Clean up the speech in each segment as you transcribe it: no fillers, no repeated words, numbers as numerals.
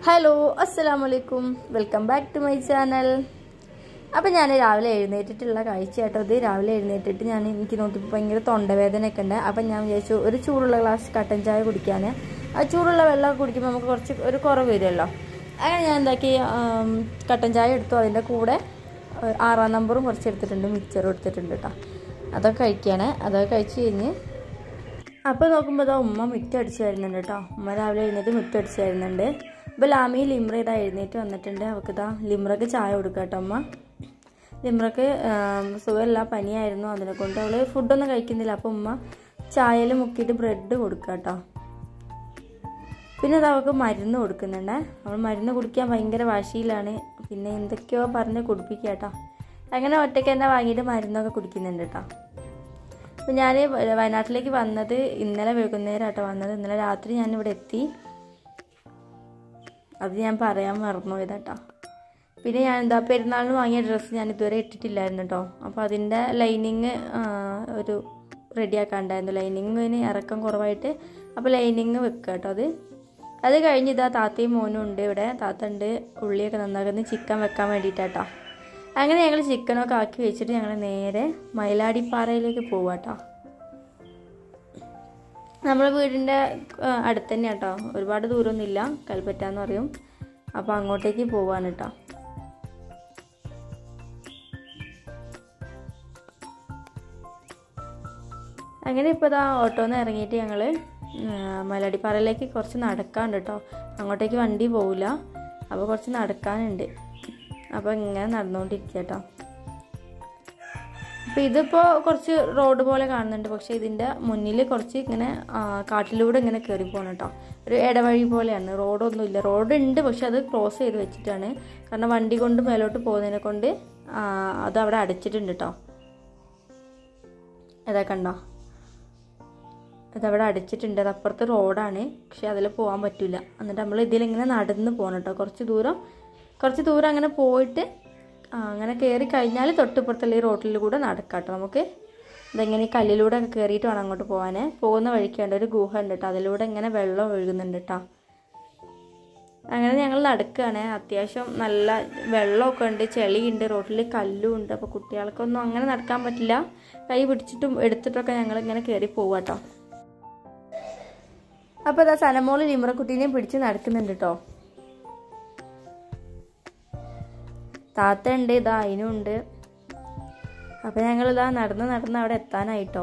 Hello അസ്സലാമലൈക്കും welcome back to my channel. അപ്പോൾ ഞാൻ രാവിലെ എഴുന്നേറ്റിട്ടുള്ള കാഴ്ച കേട്ടോ. ഇത് രാവിലെ എഴുന്നേറ്റിട്ട് എനിക്ക് നോക്കിയപ്പോൾ ഭയങ്കര തൊണ്ടവേദനയൊക്കെ ഉണ്ട്. അപ്പം ഞാൻ വിചാരിച്ചു ഒരു ചൂടുള്ള ഗ്ലാസ് കട്ടൻ ചായ കുടിക്കാൻ. ആ ചൂടുള്ള വെള്ളം കുടിക്കുമ്പോൾ നമുക്ക് കുറച്ച് ഒരു കുറവ് വരുമല്ലോ. അങ്ങനെ ഞാൻ എന്താക്കി, കട്ടൻ ചായ എടുത്തു. അതിൻ്റെ കൂടെ 6-ാം നമ്പറും കുറച്ച് എടുത്തിട്ടുണ്ട്, മിക്സറും എടുത്തിട്ടുണ്ട് കേട്ടോ. അതൊക്കെ കഴിക്കുകയാണ്. അതൊക്കെ കഴിച്ച് കഴിഞ്ഞ് അപ്പോൾ നോക്കുമ്പോൾ ഇതാ ഉമ്മ മുറ്റടിച്ച് വരുന്നുണ്ട് കേട്ടോ. ഉമ്മ രാവിലെ എഴുന്നേറ്റ് മുറ്റടിച്ച് വരുന്നുണ്ട്. ഇപ്പോൾ ലാമി ലിമ്ര ഇതാ എഴുന്നേറ്റ് വന്നിട്ടുണ്ട്. അവൾക്ക് ഇതാ ലിമ്രക്ക് ചായ കൊടുക്കുക കേട്ടോ. അമ്മ ലിമ്രക്ക് സുഖമില്ല, പനിയായിരുന്നു. അതിനെ കൊണ്ട് അവൾ ഫുഡൊന്നും കഴിക്കുന്നില്ല. അപ്പോൾ ഉമ്മ ചായയിൽ മുക്കിയിട്ട് ബ്രെഡ് കൊടുക്കുക കേട്ടോ. പിന്നെ അത് അവൾക്ക് മരുന്ന് കൊടുക്കുന്നുണ്ട്. അവൾ മരുന്ന് കുടിക്കാൻ ഭയങ്കര വാശിയിലാണ്. പിന്നെ എന്തൊക്കെയോ പറഞ്ഞ് കുടിപ്പിക്കുക കേട്ടോ. അങ്ങനെ ഒറ്റയ്ക്ക് തന്നെ വാങ്ങിയിട്ട് മരുന്നൊക്കെ കുടിക്കുന്നുണ്ട് കേട്ടോ. അപ്പോൾ ഞാൻ വയനാട്ടിലേക്ക് വന്നത് ഇന്നലെ വൈകുന്നേരം ആട്ടോ വന്നത്. ഇന്നലെ രാത്രി ഞാനിവിടെ എത്തി. അത് ഞാൻ പറയാൻ മറന്നു പോയതാട്ടോ. പിന്നെ ഞാൻ പെരുന്നാളിന് വാങ്ങിയ ഡ്രസ്സ് ഞാൻ ഇതുവരെ ഇട്ടിട്ടില്ലായിരുന്നു കേട്ടോ. അപ്പോൾ അതിൻ്റെ ലൈനിങ് ഒരു റെഡിയാക്കാണ്ടായിരുന്നു. ലൈനിങ്ങിന് ഇറക്കം കുറവായിട്ട്. അപ്പോൾ ലൈനിങ് വെക്കുക കേട്ടോ. അത് കഴിഞ്ഞ് താത്തയും മോനും ഉണ്ട് ഇവിടെ. താത്ത ഉണ്ട് ഉള്ളിയൊക്കെ നന്നാക്കുന്ന ചിക്കൻ വെക്കാൻ വേണ്ടിയിട്ടാട്ടോ. അങ്ങനെ ഞങ്ങൾ ചിക്കനൊക്കെ ആക്കി വെച്ചിട്ട് ഞങ്ങൾ നേരെ മയിലാടിപ്പാറയിലേക്ക് പോവാട്ടോ. നമ്മളെ വീടിൻ്റെ അടുത്ത് തന്നെ കേട്ടോ, ഒരുപാട് ദൂരമൊന്നുമില്ല, കൽപ്പറ്റ എന്ന് പറയും. അപ്പോൾ അങ്ങോട്ടേക്ക് പോവാണ് കേട്ടോ. അങ്ങനെ ഇപ്പോൾ ഓട്ടോന്ന് ഇറങ്ങിയിട്ട് ഞങ്ങൾ മയിലാടിപ്പാറയിലേക്ക് കുറച്ച് നടക്കാനുണ്ട് കേട്ടോ. അങ്ങോട്ടേക്ക് വണ്ടി പോവില്ല, അപ്പോൾ കുറച്ച് നടക്കാനുണ്ട്. അപ്പോൾ ഇങ്ങനെ നടന്നുകൊണ്ടിരിക്കുക കേട്ടോ. അപ്പോൾ ഇതിപ്പോൾ കുറച്ച് റോഡ് പോലെ കാണുന്നുണ്ട്. പക്ഷേ ഇതിൻ്റെ മുന്നിൽ കുറച്ച് ഇങ്ങനെ കാട്ടിലൂടെ ഇങ്ങനെ കയറി പോകണം കേട്ടോ. ഒരു ഇടവഴി പോലെയാണ്, റോഡൊന്നുമില്ല. റോഡ് ഉണ്ട്, പക്ഷെ അത് ക്രോസ് ചെയ്ത് വെച്ചിട്ടാണ്. കാരണം വണ്ടി കൊണ്ട് മേലോട്ട് പോകുന്നതിനെ കൊണ്ട് അത് അവിടെ അടച്ചിട്ടുണ്ട് കേട്ടോ. ഇതൊക്കെ ഉണ്ടോ, അതവിടെ അടിച്ചിട്ടുണ്ട്. അത് അപ്പുറത്ത് റോഡാണ്, പക്ഷെ അതിൽ പോകാൻ പറ്റില്ല. എന്നിട്ട് നമ്മൾ ഇതിലിങ്ങനെ നടന്ന് പോകണം കേട്ടോ. കുറച്ച് ദൂരം അങ്ങനെ പോയിട്ട് അങ്ങനെ കയറി കഴിഞ്ഞാൽ തൊട്ടിപ്പുറത്തുള്ള ഈ റോട്ടിൽ കൂടെ നടക്കാം കേട്ടോ. നമുക്ക് ഇതെങ്ങനെ ഈ കല്ലിലൂടെ ഒക്കെ കയറിയിട്ട് വേണം അങ്ങോട്ട് പോകാൻ. പോകുന്ന വഴിക്കേണ്ട ഒരു ഗുഹ ഉണ്ട് കേട്ടോ. അതിലൂടെ ഇങ്ങനെ വെള്ളം ഒഴുകുന്നുണ്ട് കേട്ടോ. അങ്ങനെ ഞങ്ങൾ നടക്കുകയാണ്. അത്യാവശ്യം നല്ല വെള്ളമൊക്കെ ഉണ്ട്, ചെളിയുണ്ട്, റോട്ടിൽ കല്ലും ഉണ്ട്. അപ്പോൾ കുട്ടികൾക്കൊന്നും അങ്ങനെ നടക്കാൻ പറ്റില്ല. കൈ പിടിച്ചിട്ടും എടുത്തിട്ടൊക്കെ ഞങ്ങളിങ്ങനെ കയറി പോവാം കേട്ടോ. അപ്പോൾ ഇതാ സനമോള് ലിമ്രക്കുട്ടീനെയും പിടിച്ച് നടക്കുന്നുണ്ട് കേട്ടോ. താത്ത ഉണ്ട്, ഇതാ അതിനും ഉണ്ട്. അപ്പം ഞങ്ങളിതാ നടന്ന് അവിടെ എത്താനായിട്ടോ.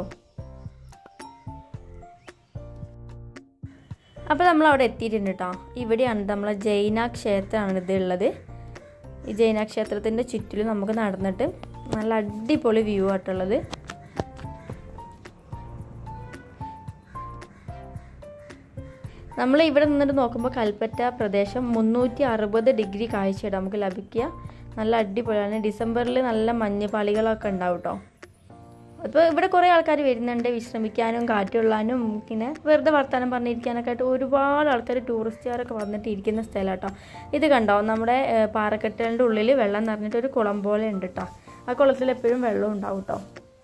അപ്പോൾ നമ്മൾ അവിടെ എത്തിയിട്ടുണ്ട് കേട്ടോ. ഇവിടെയാണ് നമ്മളെ ജൈന ക്ഷേത്രമാണ് ഇതുള്ളത്. ഈ ജൈന ക്ഷേത്രത്തിൻ്റെ ചുറ്റിലും നമുക്ക് നടന്നിട്ട് നല്ല അടിപൊളി വ്യൂ ആയിട്ടുള്ളത്. നമ്മൾ ഇവിടെ നിന്നിട്ട് നോക്കുമ്പോൾ കൽപ്പറ്റ പ്രദേശം 360 ഡിഗ്രി കാഴ്ചയാണ് നമുക്ക് ലഭിക്കുക. നല്ല അടിപൊളിയാണ്. ഡിസംബറിൽ നല്ല മഞ്ഞുപാളികളൊക്കെ ഉണ്ടാവും കേട്ടോ. അപ്പോൾ ഇവിടെ കുറേ ആൾക്കാർ വരുന്നുണ്ട് വിശ്രമിക്കാനും കാറ്റുകൊള്ളാനും പിന്നെ വെറുതെ വർത്തമാനം പറഞ്ഞിരിക്കാനൊക്കെ ആയിട്ട് ഒരുപാട് ആൾക്കാർ, ടൂറിസ്റ്റുകാരൊക്കെ വന്നിട്ട് ഇരിക്കുന്ന സ്ഥലം കേട്ടോ. ഇത് കണ്ടോ, നമ്മുടെ പാറക്കെട്ടുകളുടെ ഉള്ളിൽ വെള്ളം നിറഞ്ഞിട്ട് ഒരു കുളം പോലെ ഉണ്ട് കേട്ടോ. ആ കുളത്തിൽ എപ്പോഴും വെള്ളം ഉണ്ടാവും കേട്ടോ.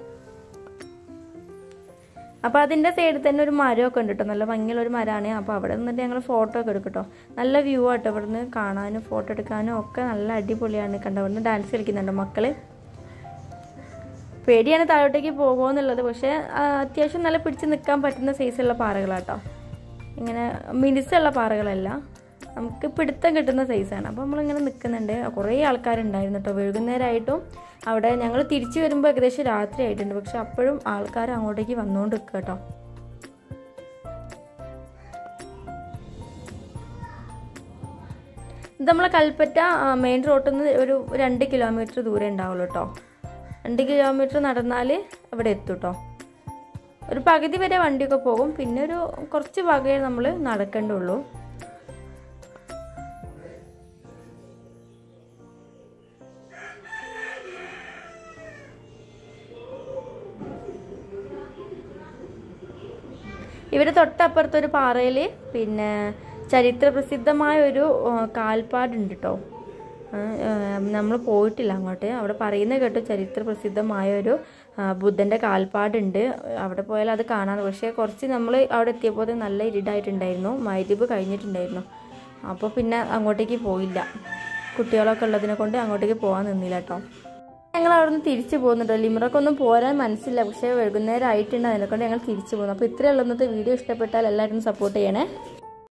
അപ്പോൾ അതിൻ്റെ സൈഡിൽ തന്നെ ഒരു മരമൊക്കെ ഉണ്ട് കേട്ടോ. നല്ല ഭംഗിയുള്ള ഒരു മരമാണ്. അപ്പോൾ അവിടെ നിന്നിട്ട് ഞങ്ങൾ ഫോട്ടോ ഒക്കെ എടുക്കും കേട്ടോ. നല്ല വ്യൂ ആട്ടോ. ഇവിടെ നിന്ന് കാണാനും ഫോട്ടോ എടുക്കാനും ഒക്കെ നല്ല അടിപൊളിയാണ്. കണ്ടോ, ഇവിടെ നിന്ന് ഡാൻസ് കളിക്കുന്നുണ്ട് മക്കൾ. പേടിയാണ് താഴോട്ടേക്ക് പോകുമെന്നുള്ളത്, പക്ഷേ അത്യാവശ്യം നല്ല പിടിച്ച് നിൽക്കാൻ പറ്റുന്ന സൈസുള്ള പാറകളാട്ടോ. ഇങ്ങനെ മിനുസുള്ള പാറകളല്ല, നമുക്ക് പിടുത്തം കിട്ടുന്ന സൈസാണ്. അപ്പോൾ നമ്മളിങ്ങനെ നിൽക്കുന്നുണ്ട്. കുറേ ആൾക്കാരുണ്ടായിരുന്നു കേട്ടോ. വൈകുന്നേരമായിട്ടും അവിടെ ഞങ്ങൾ തിരിച്ചു വരുമ്പോൾ ഏകദേശം രാത്രി ആയിട്ടുണ്ട്. പക്ഷെ അപ്പോഴും ആൾക്കാർ അങ്ങോട്ടേക്ക് വന്നുകൊണ്ട് നിൽക്കുക കേട്ടോ. ഇത് നമ്മളെ കൽപ്പറ്റ മെയിൻ റോഡിൽ നിന്ന് ഒരു 2 കിലോമീറ്റർ ദൂരം ഉണ്ടാവുള്ളൂ കേട്ടോ. 2 കിലോമീറ്റർ നടന്നാൽ ഇവിടെ എത്തും കേട്ടോ. ഒരു പകുതി വരെ വണ്ടിയൊക്കെ പോകും, പിന്നെ ഒരു കുറച്ച് ഭാഗമേ നമ്മൾ നടക്കേണ്ടുള്ളൂ. ഇവിടെ തൊട്ടപ്പുറത്തൊരു പാറയിൽ പിന്നെ ചരിത്ര പ്രസിദ്ധമായ ഒരു കാൽപ്പാടുണ്ട് കേട്ടോ. നമ്മൾ പോയിട്ടില്ല അങ്ങോട്ട്. അവിടെ പറയുന്നത് കേട്ടോ, ചരിത്ര പ്രസിദ്ധമായ ഒരു ബുദ്ധൻ്റെ കാൽപ്പാടുണ്ട്. അവിടെ പോയാൽ അത് കാണാൻ. പക്ഷേ കുറച്ച് നമ്മൾ അവിടെ എത്തിയപ്പോൾ നല്ല ഇരുടായിട്ടുണ്ടായിരുന്നു. മഗ്‌രിബ് കഴിഞ്ഞിട്ടുണ്ടായിരുന്നു. അപ്പോൾ പിന്നെ അങ്ങോട്ടേക്ക് പോയില്ല. കുട്ടികളൊക്കെ ഉള്ളതിനെ കൊണ്ട് അങ്ങോട്ടേക്ക് പോകാൻ നിന്നില്ല കേട്ടോ. ഞങ്ങൾ അവിടെ നിന്ന് തിരിച്ചു പോകുന്നുണ്ടോ. ലിമറക്കൊന്നും പോരാൻ മനസ്സില്ല, പക്ഷേ വൈകുന്നേരം ആയിട്ടുണ്ട്, അതിനെക്കൊണ്ട് ഞങ്ങൾ തിരിച്ചു പോകുന്നു. അപ്പോൾ ഇത്രയുള്ള ഇന്നത്തെ വീഡിയോ. ഇഷ്ടപ്പെട്ടാൽ എല്ലാവരും സപ്പോർട്ട് ചെയ്യണേ.